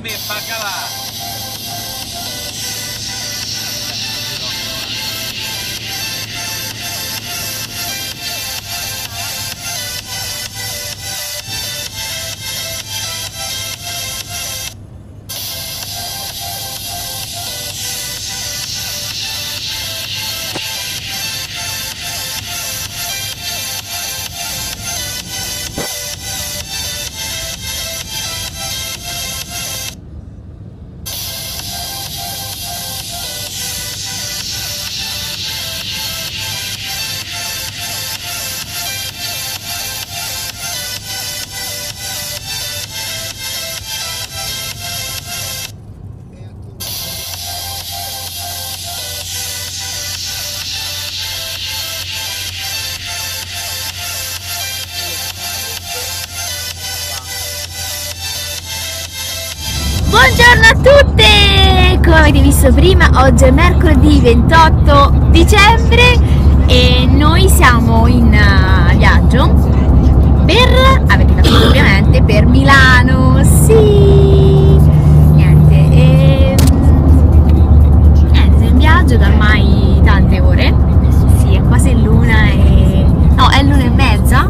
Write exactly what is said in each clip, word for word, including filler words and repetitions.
Buongiorno a tutte! Come avete visto prima, oggi è mercoledì ventotto dicembre e noi siamo in uh, viaggio per, avete capito ovviamente, per Milano, sì! Niente, e, niente, siamo in viaggio da ormai tante ore, sì, è quasi l'una e... no, è l'una e mezza,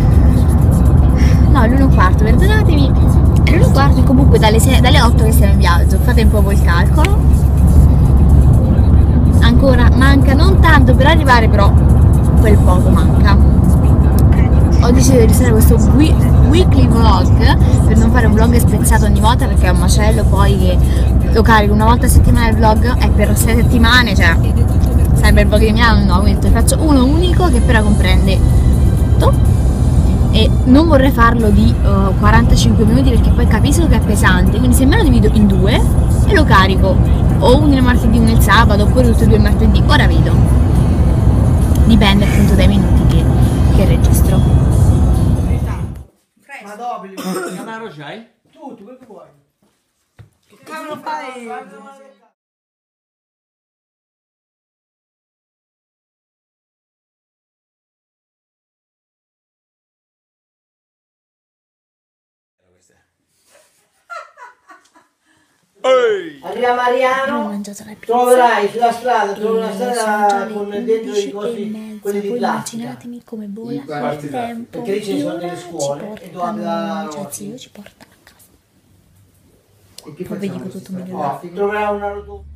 no, l'una e un quarto, perdonatemi. L'una e un quarto e comunque dalle, dalle otto che siamo in viaggio, fate un po' voi il calcolo. Ancora manca non tanto per arrivare, però quel poco manca. Ho deciso di iniziare questo weekly vlog per non fare un vlog spezzato ogni volta, perché è un macello poi che lo carico una volta a settimana il vlog e per sei settimane, cioè sarebbe il vlog di Milano, no, quindi faccio uno unico che però comprende tutto. E non vorrei farlo di uh, quarantacinque minuti perché poi capisco che è pesante, quindi se me lo divido in due e lo carico o uno il martedì, uno il sabato, oppure tutti e due il martedì, ora vedo, dipende appunto dai minuti che, che registro. Ma dopo il Camaro c'hai? tutto, quello che vuoi. Che cavolo fai? Ehi! Arriva Mariano, troverai sulla strada, trovi una strada con dentro i cosi, quelli di plastica. Immaginatemi come vola il tempo, perché lì ci sono delle ora scuole ci e dove la portano, cioè zio ci porta a casa. Poi vi dico tutto meglio. Oh, ti troverai una rotonda.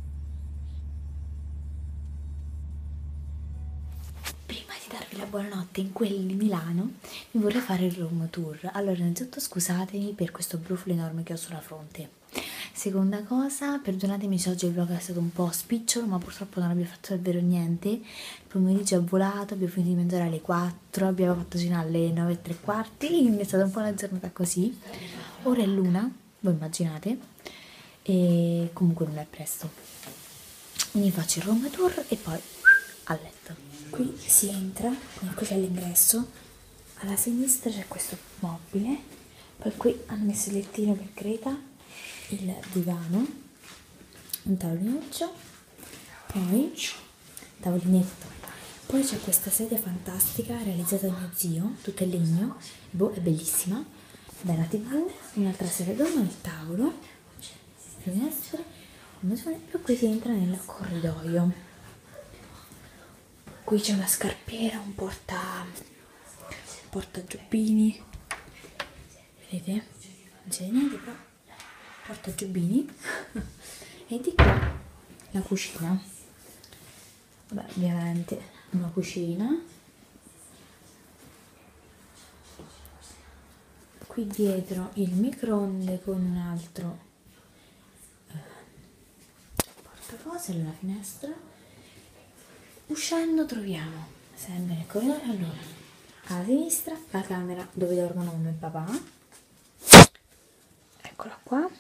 Prima di darvi la buonanotte in quel di Milano, vi vorrei fare il room tour. Allora, innanzitutto scusatemi per questo brufolo enorme che ho sulla fronte. Seconda cosa, perdonatemi se oggi il vlog è stato un po' spicciolo, ma purtroppo non abbiamo fatto davvero niente. Il pomeriggio è volato, abbiamo finito di mangiare alle quattro, abbiamo fatto cena alle nove e tre quarti, quindi è stata un po' una giornata così. Ora è l'una, voi immaginate, e comunque non è presto. Quindi faccio il room tour e poi a letto. Qui si entra, qui c'è l'ingresso, alla sinistra c'è questo mobile, poi qui hanno messo il lettino per Greta, il divano, un tavolinuccio, poi tavolinetto, poi c'è questa sedia fantastica realizzata da mio zio, tutta in legno, boh, è bellissima, bella tv, un'altra sedia d'uomo, il tavolo, finestre, e qui si entra nel corridoio. Qui c'è una scarpiera, un porta porta giubbini, vedete? Non c'è niente, però porta giubbini. E di qua la cucina, vabbè, ovviamente una cucina. Qui dietro il microonde con un altro eh, portacose, la finestra. Uscendo troviamo sempre nel corridoio, allora, alla sinistra la camera dove dormono mamma e papà, eccola qua,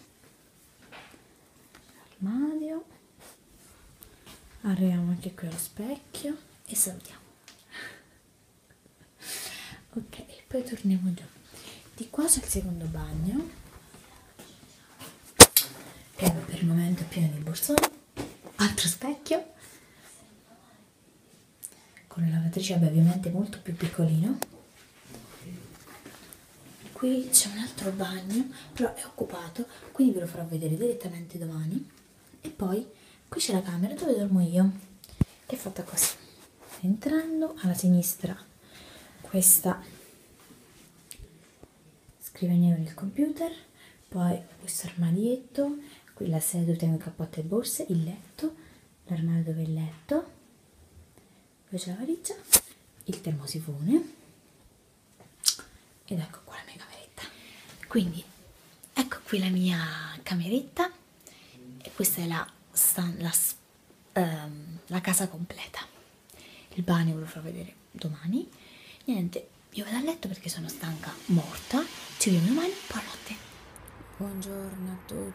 l'armadio, arriviamo anche qui allo specchio e salutiamo. Ok, poi torniamo giù. Di qua c'è il secondo bagno, che per il momento è pieno di borsoni, altro specchio, con la lavatrice, vabbè, ovviamente molto più piccolino. qui c'è un altro bagno, però è occupato, quindi ve lo farò vedere direttamente domani. E poi qui c'è la camera dove dormo io, che è fatta così. Entrando alla sinistra questa scrivania con il computer, poi questo armadietto, qui la sedia dove tengo il cappotto e borse, il letto, l'armadio dove è il letto, poi c'è la valigia, il termosifone ed ecco qua la mia cameretta. Quindi ecco qui la mia cameretta e questa è la, la, um, la casa completa. Il bagno ve lo farò vedere domani. Niente, io vado a letto perché sono stanca morta. Ci vediamo domani, buonanotte. Buongiorno a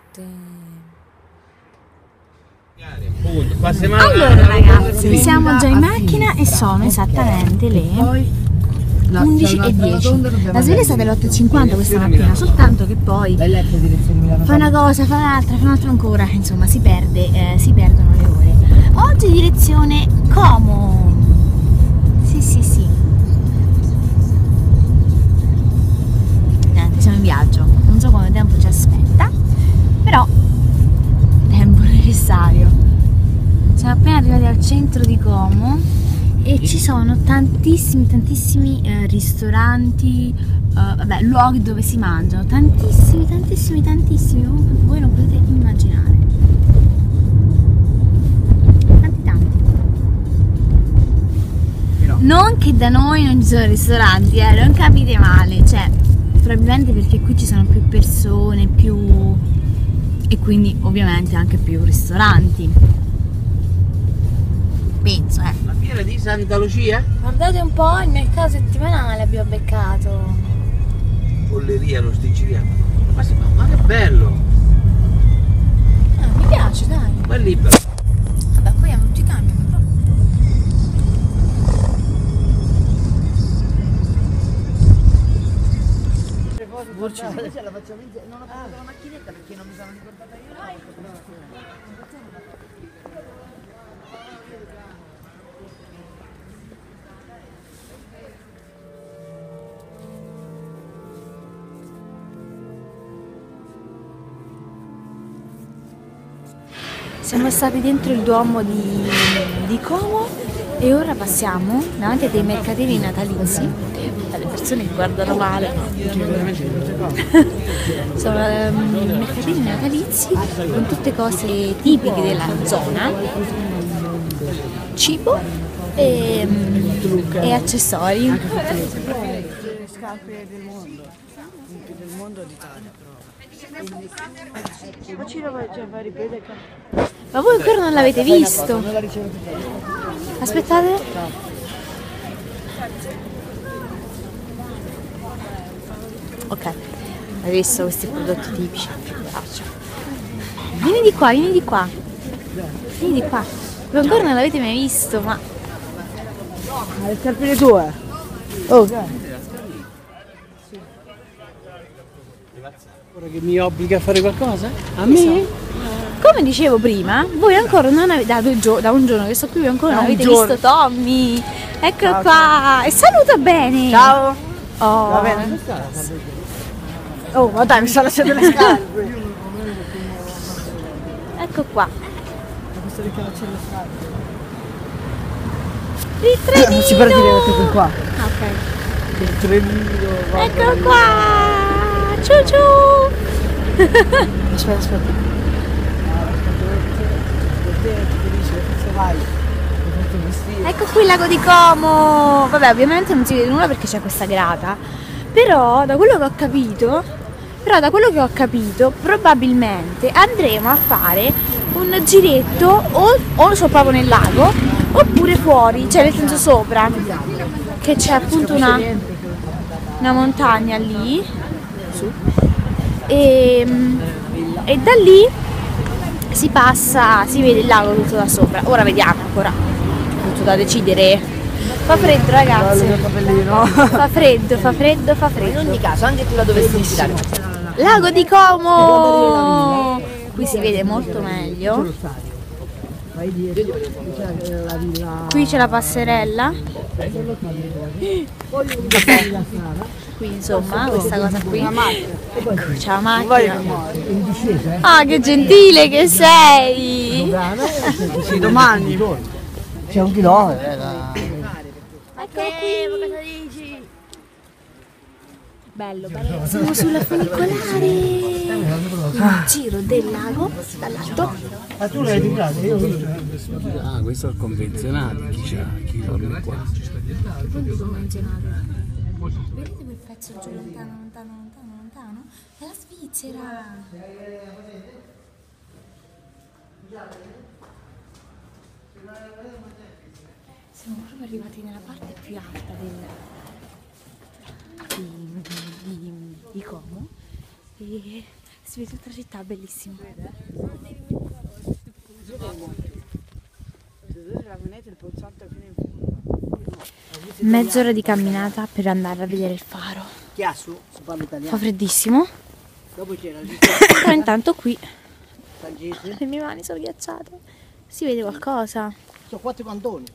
tutte. Allora ragazzi, siamo già in macchina e sono esattamente le undici e dieci. La sveglia è stata alle otto e cinquanta questa mattina, soltanto che poi fa una cosa, fa un'altra, fa un'altra ancora, insomma si perde, eh, si perdono le ore. Oggi direzione Como. Sì sì sì. Niente, siamo in viaggio, non so quanto tempo ci aspetta, però tempo necessario. Siamo appena arrivati al centro di Como e ci sono tantissimi tantissimi eh, ristoranti, eh, vabbè, luoghi dove si mangiano, tantissimi tantissimi tantissimi, voi non potete immaginare, tanti tanti. Però non che da noi non ci sono ristoranti, eh, non capite male, cioè probabilmente perché qui ci sono più persone, più, e quindi ovviamente anche più ristoranti, penso, eh. La fiera di Santa Lucia? Guardate un po', il mercato settimanale abbiamo beccato. Polleria, lo sticiliano. Ma, si, ma, ma che bello! Ah, mi piace, dai. Ma è libero. Vabbè, qui abbiamo tutti i camion, però. Forse la facciamo insieme. Non ho portato la macchinetta perché non mi sono ricordata io. Siamo stati dentro il Duomo di, di Como e ora passiamo davanti a dei mercatini natalizi. Le persone che guardano male. Sono um, mercatini natalizi con tutte cose tipiche della zona, cibo e, um, e accessori. Le scarpe del mondo, del mondo d'Italia però. Ma ci va ripetere. Ma voi ancora non l'avete visto? Aspettate. Ok, hai visto questi prodotti tipici? Vieni di qua, vieni di qua. Vieni di qua. Voi ancora non l'avete mai visto, ma... Ma le scarpe tue? Oh, ok. Ora che mi obbliga a fare qualcosa? A me? Come dicevo prima, voi ancora non avete, da, due gio da un giorno che sto qui, voi ancora da non avete giorno. visto Tommy. Eccolo ciao, qua. Ciao. E saluta bene. Ciao. Oh. Va bene. Oh, ma dai, mi sta lasciando le scarpe. Ecco qua. Questo ricalacciare le scarpe. Il trenino. Non si partire tutto qua. Ah, ok. Il trenino. Eccolo qua. Ciao ciao. Aspetta, aspetta. Ecco qui il lago di Como. Vabbè, ovviamente non si vede nulla perché c'è questa grata, però da quello che ho capito però da quello che ho capito probabilmente andremo a fare un giretto o, o so proprio nel lago oppure fuori, cioè nel senso sopra, che c'è appunto una, una montagna lì e, e da lì si passa, si vede il lago tutto da sopra. Ora vediamo ancora, tutto da decidere. Fa freddo ragazzi, fa freddo, fa freddo, fa freddo. In ogni caso, anche tu la dovresti visitare. Lago di Como! Qui si vede molto meglio. Vai dietro, c'è la villa. Qui c'è la passerella. Qui insomma, questa cosa qui. Ecco, c'è la macchina. Ah, che gentile che sei! Sì, domani. C'è un chilometro. Eccolo qui! Bello, bello. Siamo sulla funicolare. Il giro del lago dall'alto. Ma tu l'hai tirato? Io ho visto. Ah, questo sono convenzionati, chi c'ha, chi dorme qua. Quindi convenzionati. Vedete quel pezzo giù lontano, lontano, lontano, lontano? È la Svizzera. Siamo proprio arrivati nella parte più alta del, di, di, di Como e si vede tutta la città, bellissimo. Mezz'ora di camminata per andare a vedere il faro. Fa freddissimo. Però intanto qui le mie mani sono ghiacciate. Si vede qualcosa? Sono quattro cantoni.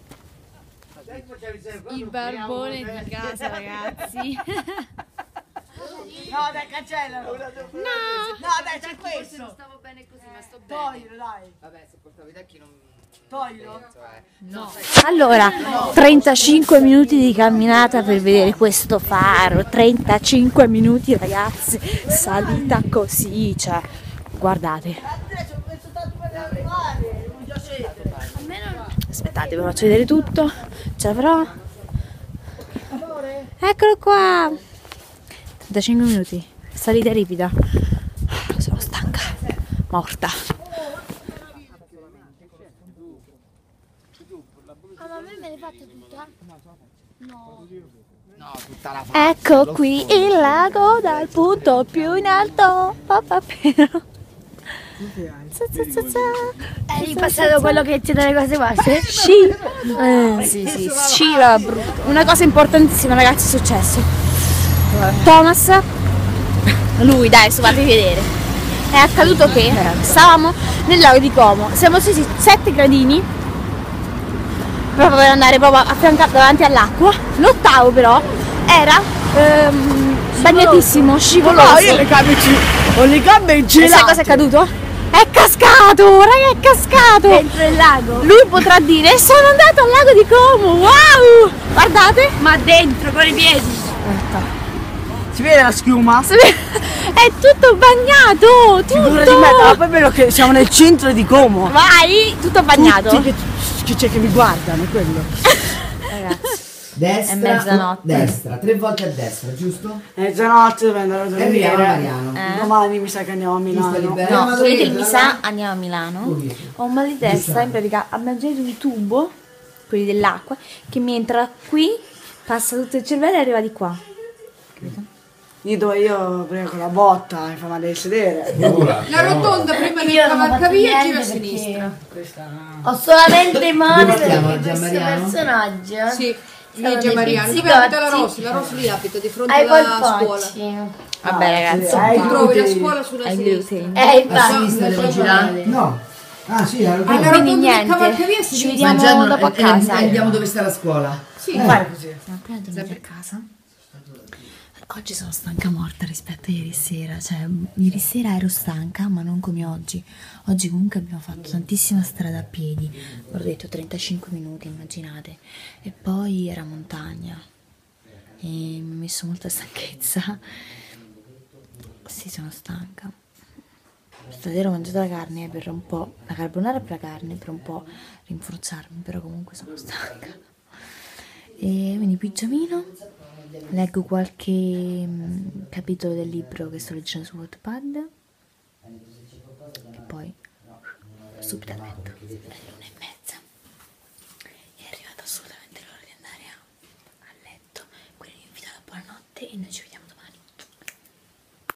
Il barbone di casa, ragazzi. No, dai, cancellalo. No, no, dai, c'è questo. Non stavo bene così, ma sto bene. Toglilo, dai. Vabbè, se portavi i tacchi non... Toglilo. No. Allora, trentacinque minuti di camminata per vedere questo faro. trentacinque minuti, ragazzi. Salita così, cioè, guardate. Aspettate, vi faccio vedere tutto. Ce la farò. Eccolo qua. trentacinque minuti. Salita ripida. Sono stanca. Morta. Ah, ma a me me l'hai fatta tutta? No. No, tutta la faccia. Ecco qui il lago dal punto più in alto. Papà Piero. È ripassato quello che c'è dalle cose basse? Sci. Eh, sì, sì, sci era brutto. Una cosa importantissima, ragazzi, è successo. Thomas, lui, dai, adesso fate vedere. È accaduto che stavamo nel lago di Como, siamo scesi sette gradini proprio per andare proprio a fianco davanti all'acqua. L'ottavo però era ehm, bagnatissimo, scivoloso. No, io le gambe ci... ho le gambe E sai gelate. cosa è accaduto? È cascato, raga, è cascato! Dentro il lago? Lui potrà dire, sono andato al lago di Como, wow! Guardate! Ma dentro, con i piedi! Si vede la schiuma? È tutto bagnato, Figura di me, ma tutto! poi è bello che siamo nel centro di Como. Vai, tutto bagnato! Tutti che, che c'è che mi guardano, quello. Ragazzi, Destra, È mezzanotte. destra, tre volte a destra, giusto? Mezzanotte devo andare a E via, dormire. Mariano. Eh? Domani mi sa che andiamo a Tu Milano. stai bene? no, ma se vedete dove mi sei? sa andiamo a Milano. Dove? Ho un mal di testa, in pratica abbiamo già un tubo, quelli dell'acqua, che mi entra qui, passa tutto il cervello e arriva di qua. Io dove io prima con la botta mi fa male il sedere. La rotonda prima del Io non ho fatto cavalcavia e gira a niente perché sinistra. Questa ho solamente male Come si chiama, perché questo Gianmariano? personaggio Sì, sono Luigi dei Mariano. Dove pizzicotti abita la Rossi? La Rossi lì abita di fronte ai alla scuola. polpacci. Vabbè ragazzi, Ai Tu trovi la glutei. scuola sulla ai sinistra. glutei. Eh, A infatti, sinistra devo girare? No. Ah sì, la Alla Quindi rotonda del niente, cavalcavia si ci vede. vediamo già non- dopo a eh, eh, casa. Andiamo dove sta la scuola. Sì, Fare così. Siamo appena tornati a casa. Oggi sono stanca morta rispetto a ieri sera, cioè ieri sera ero stanca ma non come oggi. Oggi comunque abbiamo fatto tantissima strada a piedi, ho detto trentacinque minuti, immaginate, e poi era montagna e mi ha messo molta stanchezza. Sì, sono stanca. Stasera ho mangiato la carne per un po', la carbonara per la carne per un po' rinforzarmi, però comunque sono stanca. E quindi pigiamino, leggo qualche mm, capitolo del libro che sto leggendo su Wattpad e poi subito a letto. È l'una e mezza, è arrivata assolutamente l'ora di andare a, a letto, quindi vi invito alla buonanotte e noi ci vediamo